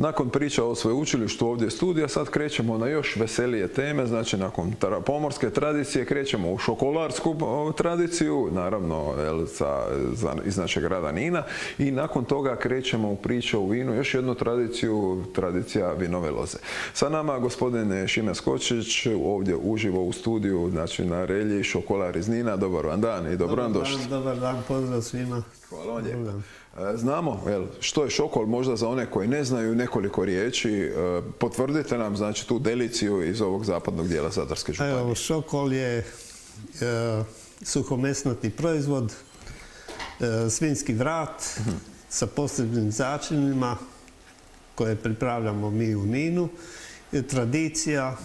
Nakon priča o sveučilištu ovdje studija, sad krećemo na još veselije teme, znači nakon pomorske tradicije krećemo u šokolarsku tradiciju, naravno iz našeg grada Nina, i nakon toga krećemo u priču o vinu, još jednu tradiciju, tradicija vinove loze. Sa nama gospodin Šime Skočić, ovdje uživo u studiju, znači na relji Šokolar iz Nina. Dobar vam dan i dobro vam došli. Dobar dan, pozdrav svima. Hvala vam lijepo. Znamo što je šokol, možda za one koji ne znaju, nekoliko riječi. Potvrdite nam znači tu deliciju iz ovog zapadnog dijela Zadarske županije. Evo, šokol je suhomesnati proizvod, svinjski vrat sa posebnim začinima koje pripravljamo mi u Ninu. Tradicija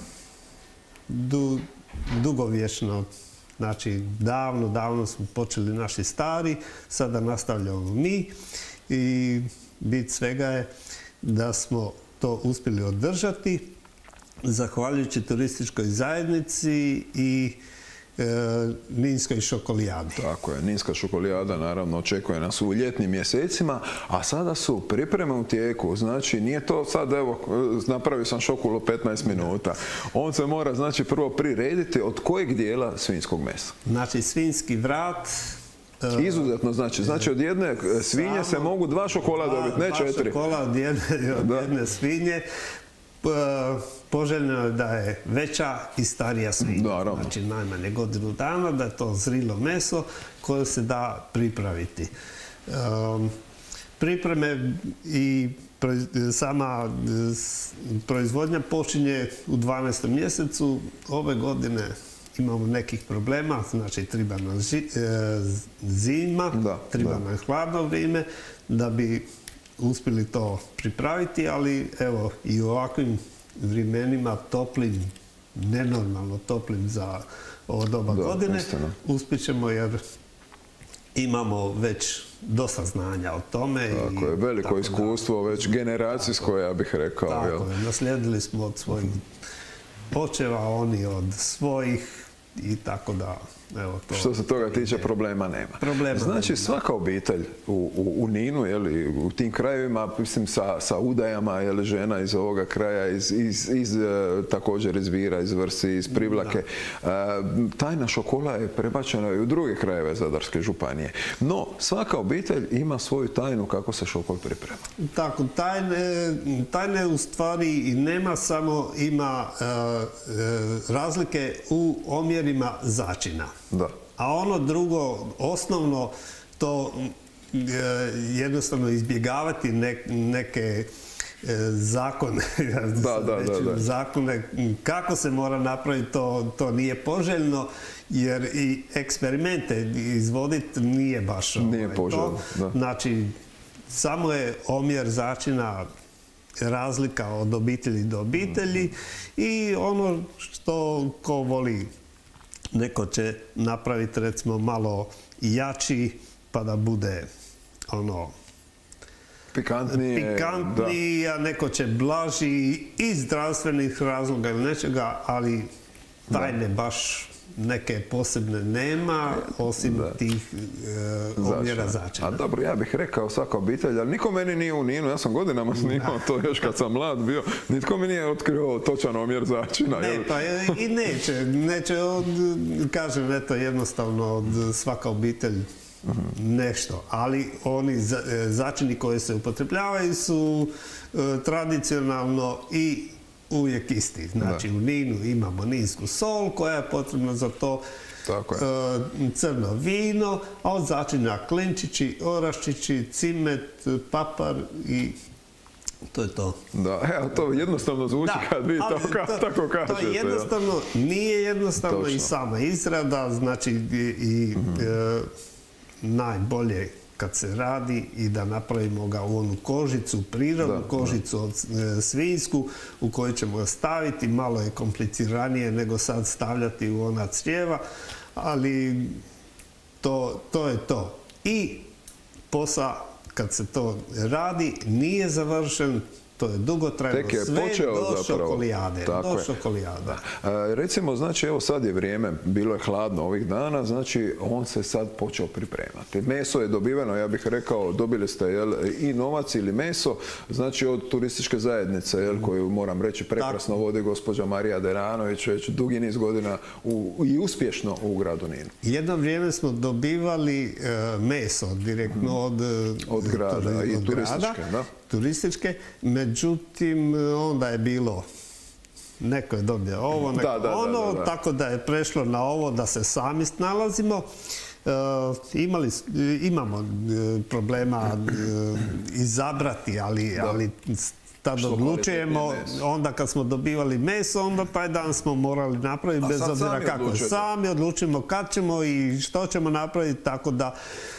dugovječna. Znači, davno smo počeli naši stari, sada nastavljamo mi i bit svega je da smo to uspjeli održati zahvaljujući turističkoj zajednici i Ninskoj šokolijadi. Tako je, Ninska šokolijada naravno očekuje nas u ljetnim mjesecima, a sada su pripreme u tijeku, znači nije to sad evo napravio sam šokol u 15 minuta. On se mora znači prvo prirediti od kojeg dijela svinjskog mesa? Znači svinjski vrat. Izuzetno znači od jedne svinje se mogu 2 šokola dobiti, ne 4. 2 šokola od jedne svinje. Poželjno je da je veća i starija svinja. Znači najmanje godinu dana, da je to zrilo meso koje se da pripraviti. Pripreme i sama proizvodnja počinje u 12. mjesecu. Ove godine imamo nekih problema, znači treba nam zima, treba nam hladno vrijeme da bi uspjeli to pripraviti, ali evo i u ovakvim vremenima toplim, nenormalno toplim za ovo doba godine, uspjet ćemo jer imamo već dosta znanja o tome. Tako je, veliko iskustvo, već generacijsko, ja bih rekao. Tako je, naslijedili smo od svojih očeva, oni od svojih i tako da. Što se toga tiče, problema nema. Znači svaka obitelj u Ninu, u tim krajevima, mislim sa udajama žena iz ovoga kraja, također iz Vira, iz Vrsi, iz Privlake, tajna šokola je prebačena i u druge krajeve Zadarske županije. No, svaka obitelj ima svoju tajnu kako se šokol priprema. Tako, tajne u stvari i nema, samo ima razlike u omjerima začina. A ono drugo, osnovno, to jednostavno izbjegavati neke zakone, zakone kako se mora napraviti, to nije poželjno, jer i eksperimente izvoditi nije baš to. Znači, samo je omjer začina razlika od obitelji do obitelji i ono što ko voli. Neko će napraviti recimo malo jači pa da bude ono pikantniji, a neko će blaži iz zdravstvenih razloga ili nečega, ali tajne baš neke posebne nema, osim tih omjera začina. A dobro, ja bih rekao svaka obitelj, ali niko meni nije u Ninu, ja sam godinama snimao to još kad sam mlad bio, nitko mi nije otkrio točan omjer začina. Ne, pa i neće, kažem, eto, jednostavno svaka obitelj nešto, ali oni začini koji se upotrebljavaju su tradicionalno i uvijek isti. Znači u Ninu imamo ninsku sol koja je potrebna za to, crno vino, a od začina klinčići, oraščići, cimet, papar i to je to. Da, evo to jednostavno zvuči kad vi tako kažete. To je jednostavno, nije jednostavno i sama izrada, znači i najbolje kad se radi i da napravimo ga u onu kožicu, prirodnu kožicu od svinjsku u koju ćemo ga staviti. Malo je kompliciranije nego sad stavljati u ona crijeva, ali to je to. I posao kad se to radi nije završen, To je dugotrajno tek je sve počeo do zapravo. šokolijade. Tako Do je. šokolijade. Recimo, znači, evo sad je vrijeme, bilo je hladno ovih dana, znači on se sad počeo pripremati. Meso je dobiveno, ja bih rekao, dobili ste i novac ili meso, znači od turističke zajednice, koju moram reći prekrasno vodi gospođa Marija Deranović već dugi niz godina i uspješno u gradu Ninu. Jedno vrijeme smo dobivali meso direktno od grada i turističke, da. Turističke, međutim onda je bilo neko je dobio ovo, neko ono, tako da je prešlo na ovo da se sami snalazimo. Imamo problema izabrati, ali tad odlučujemo, onda kad smo dobivali meso, onda taj dan smo morali napraviti, bez obzira kako. Sami odlučujemo kad ćemo i što ćemo napraviti, tako da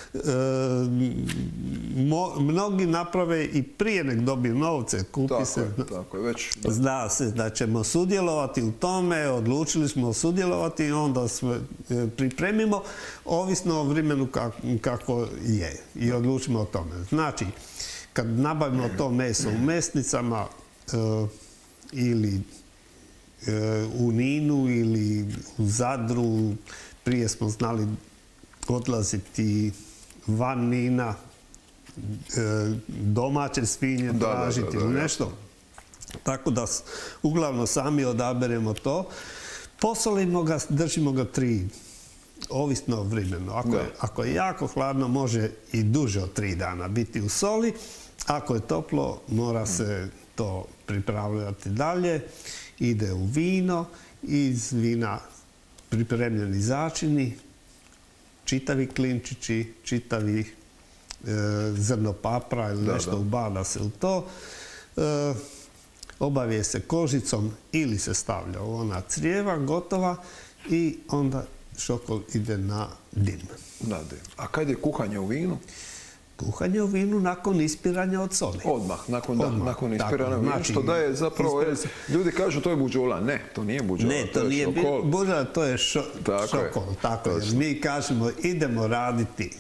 mnogi naprave i prije nek dobiju novce, kupi se, zna se da ćemo sudjelovati u tome, odlučili smo sudjelovati i onda se pripremimo, ovisno o vremenu kako je i odlučimo o tome. Znači, kad nabavimo to meso u mesnicama ili u Ninu ili u Zadru, prije smo znali odlaziti van Nina, domaće svinje tražiti ili nešto. Tako da uglavnom sami odaberemo to. Posolimo ga, držimo ga 3, ovisno o vremenu. Ako je jako hladno, može i duže od 3 dana biti u soli. Ako je toplo, mora se to pripravljati dalje. Ide u vino, iz vina pripremljeni začini, čitavi klinčići, čitavi zrno papra ili nešto ubada se u to. Obavije se kožicom ili se stavlja u ona crijeva, gotova, i onda šokol ide na dim. A kad je kuhanje u vinu? Kuhanje u vinu nakon ispiranja od soli. Odmah, nakon ispiranja u vinu, što daje zapravo, ljudi kažu to je buđola. Ne, to nije buđola, to je buđola, to je šokol. Tako je. Mi kažemo idemo raditi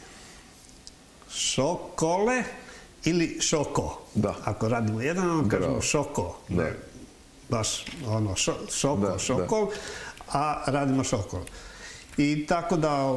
šokole ili šoko. Ako radimo jedan, onda kažemo šoko. Baš ono, šokol, a radimo šokol. I tako da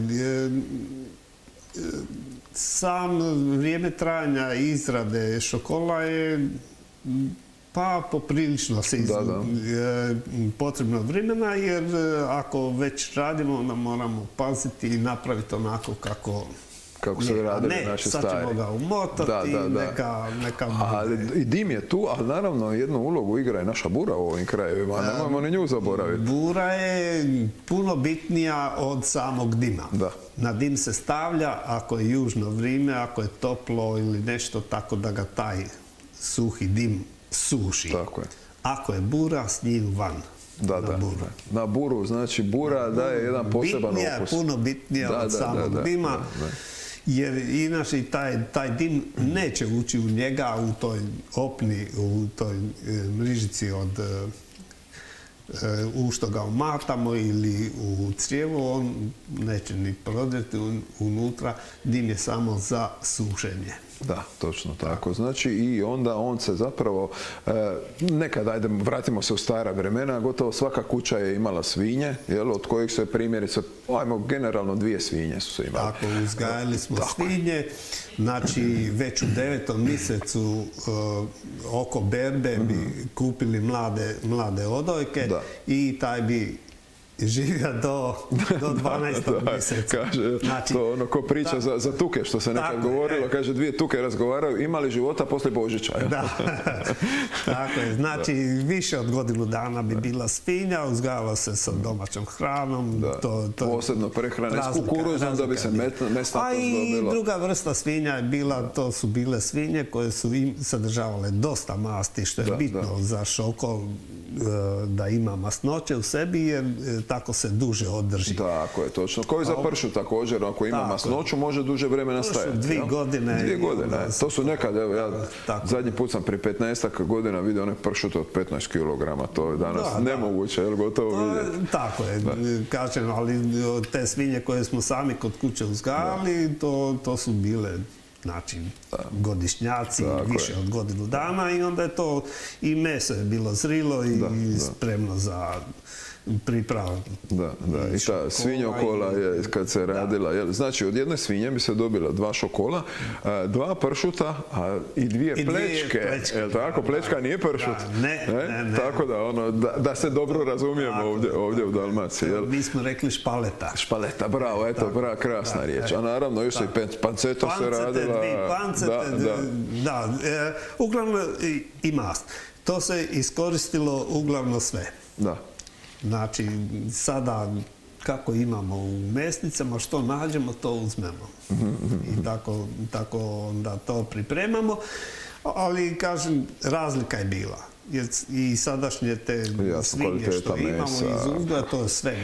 sam vrijeme trajanja izrade šokola je pa poprilično potrebno vremena, jer ako već radimo, onda moramo paziti i napraviti onako kako se radili naši stari. Ne, sad ćemo ga umotati, neka... I dim je tu, ali naravno jednu ulogu igra i naša bura u ovim krajevima, nemojmo ni nju zaboraviti. Bura je puno bitnija od samog dima. Na dim se stavlja ako je južno vrijeme, ako je toplo ili nešto, tako da ga taj suhi dim suši. Ako je bura, s njim van. Na buru, znači bura daje jedan poseban okus. Puno bitnija od samog dima. Jer inače taj dim neće ući u njega, u toj opni, u toj mrižici u što ga umatamo ili u crijevo, on neće ni prodreti unutra, dim je samo za sušenje. Da, točno tako. Znači i onda on se zapravo, nekad, ajde, vratimo se u stara vremena, gotovo svaka kuća je imala svinje, od kojih se primjerice, generalno 2 svinje su se imali. Tako, uzgajali smo svinje, znači već u 9. mjesecu oko berbe bi kupili mlade odojke i taj bi živio do 12. mjeseca. Kaže, to ono ko priča za tuke, što se nekad govorilo, kaže 2 tuke razgovaraju, imali života poslije Božića. Tako je, znači više od godinu dana bi bila svinja, uzgajala se sa domaćom hranom. Posebno prehrane s kukuruzom da bi se mesnatost dobila. A i druga vrsta svinja je bila, to su bile svinje koje su sadržavale dosta masti, što je bitno za šokol, da ima masnoće u sebi, jer tako se duže održi. Tako je, točno. Kao i za pršu također, ako ima masnoću, može duže vremena stajati. 2 godine. 2 godine. To su nekad, evo ja zadnji put sam prije 15 godina vidio onaj pršut od 15 kg. To je danas nemoguće, jer gotovo vidjeti. Tako je, kažem, ali te svinje koje smo sami kod kuće uzgajali, to su bile znači godišnjaci, više od godinu dana i onda je to i meso je bilo zrilo i spremno za pripravu. Da. I ta svinjokola je kad se radila. Znači, od jedne svinje bi se dobila 2 šokola, 2 pršuta i 2 plečke. Jel tako? Plečka nije pršut. Ne. Tako da se dobro razumijemo ovdje u Dalmaciji. Mi smo rekli špaleta. Špaleta, bravo, eto, krasna riječ. A naravno, još i panceta se radila. Da, uglavnom i mast. To se iskoristilo uglavnom sve. Da. Znači, sada kako imamo u mesnicama, što nađemo, to uzmemo. I tako onda to pripremamo. Ali, kažem, razlika je bila. I sadašnje te svinje što imamo iz uzgoja, to je sve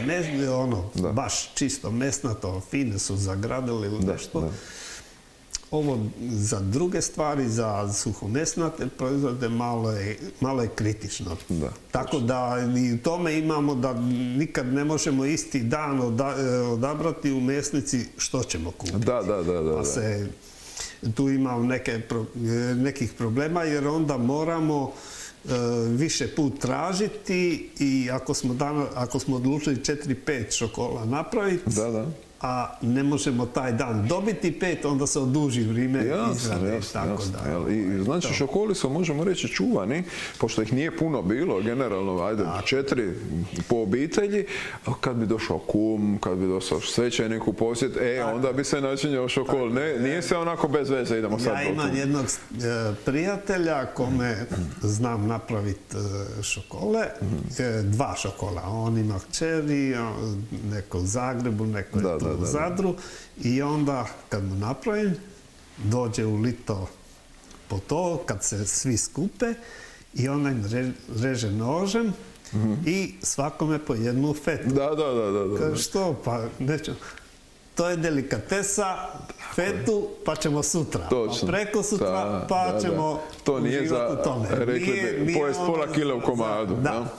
baš čisto mesnato, fine su zagradili ili nešto. Ovo za druge stvari, za suhomesnate proizvode, malo je kritično. Tako da i u tome imamo da nikad ne možemo isti dan odabrati u mesnici što ćemo kupiti. Pa se tu imamo nekih problema jer onda moramo više put tražiti i ako smo odlučili 4-5 šokola napraviti, a ne možemo taj dan dobiti 5, onda se oduži vrijeme izrade. I znači šokoli su, možemo reći, čuvani, pošto ih nije puno bilo, generalno, 4 po obitelji, kad bi došao kum, kad bi došao svećenik u posjet, onda bi se načinjao šokol. Nije se onako bez veze, idemo sad. Ja imam jednog prijatelja kome znam napraviti šokole, 2 šokola. On ima kćeri, neko u Zagrebu, neko je tu u Zadru i onda kad mu napravim, dođe u Lito po to, kad se svi skupe i ona im reže nožem i svakome po jednu fetu. Da. Što? Pa neću. To je delikatesa, fetu, pa ćemo sutra. Pa preko sutra, pa ćemo uživati u tome. Rekli pojest pola kile u komadu.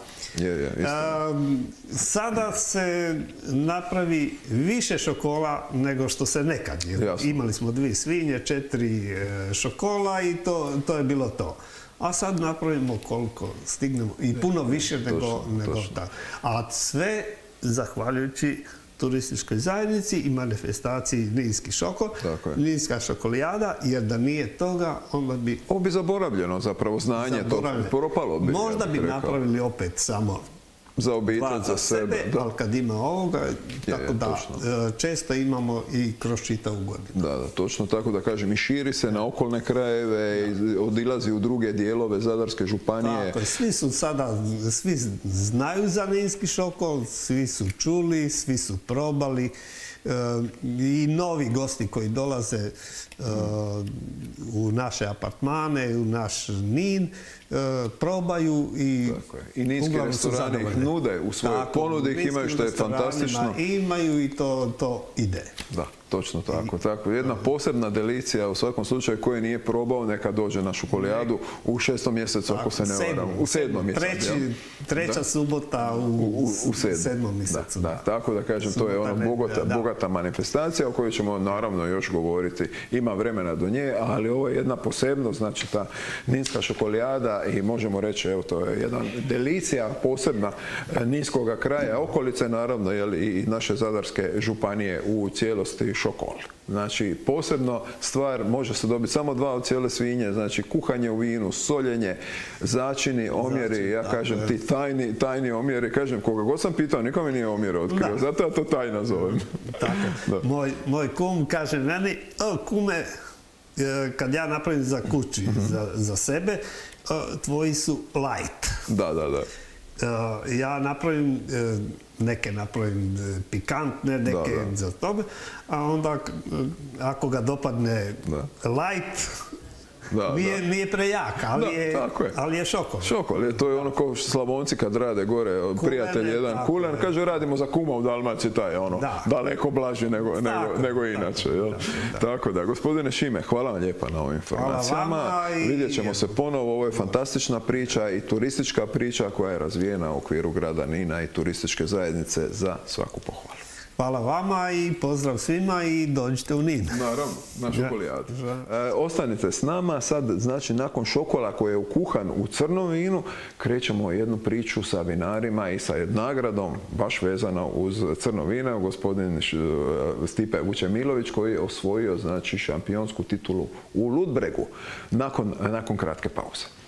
Sada se napravi više šokola nego što se nekad. Imali smo 2 svinje, 4 šokola i to je bilo to. A sad napravimo koliko stignemo i puno više nego tako. A sve zahvaljujući turističkoj zajednici i manifestaciji Ninski šokol, Ninska šokolijada, jer da nije toga, onda bi... Ovo bi zaboravljeno zapravo znanje, to propalo bi. Možda bi napravili opet samo za obitelj, za sebe. Ali kad ima ovoga, tako da često imamo i kroz čitavu godinu. Da, točno tako da kažem. I širi se na okolne krajeve, odilazi u druge dijelove Zadarske županije. Tako je, svi znaju za Ninski šokol, svi su čuli, svi su probali. I novi gosti koji dolaze u naše apartmane, u naš Nin, probaju i ninski restorani ih nude u svojoj ponudi, ih imaju, što je fantastično. Imaju i to ide. Da, točno tako. Jedna posebna delicija u svakom slučaju koji nije probao, neka dođe na šokolijadu u 6. mjesecu, ako se ne varam. U 7. mjesecu. Treća subota u 7. mjesecu. Tako da kažem, to je bogata manifestacija o kojoj ćemo naravno još govoriti. Ima vremena do nje, ali ovo je jedna posebnost, znači ta Ninska šokolijada i možemo reći, evo, to je jedna delicija posebna ninskoga kraja, okolice naravno, i naše Zadarske županije u cijelosti šokol. Znači, posebno stvar, može se dobiti samo 2 od cijele svinje, znači kuhanje u vinu, soljenje, začini, omjeri, ja kažem ti tajni omjeri, kažem, koga god sam pitao, nikome nije omjer otkrio, zato ja to tajna zovem. Tako, moj kum kaže meni, kume, kad ja napravim za kući, za sebe, tvoji su light. Da. Ja napravim, neke napravim pikantne, neke za tobe, a onda ako ga dopadne light, nije prejak, ali je šokol. Šokol, to je ono kao Slavonci kad rade gore, prijatelj jedan kulen, kaže radimo za kuma u Dalmaciji, taj je ono daleko blaži nego inače. Tako da, gospodine Šime, hvala vam lijepa na ovim informacijama. Vidjet ćemo se ponovo, ovo je fantastična priča i turistička priča koja je razvijena u okviru grada Nina i turističke zajednice za svaku pohvalu. Hvala vama i pozdrav svima i dođite u Nin. Naravno, na šokolijadu. Ostanite s nama. Sad, znači, nakon šokola koji je ukuhan u crnom vinu, krećemo jednu priču sa vinarima i sa nagradom, baš vezano uz crno vino, gospodin Stipe Vučemilović koji je osvojio, znači, šampionsku titulu u Ludbregu nakon kratke pauze.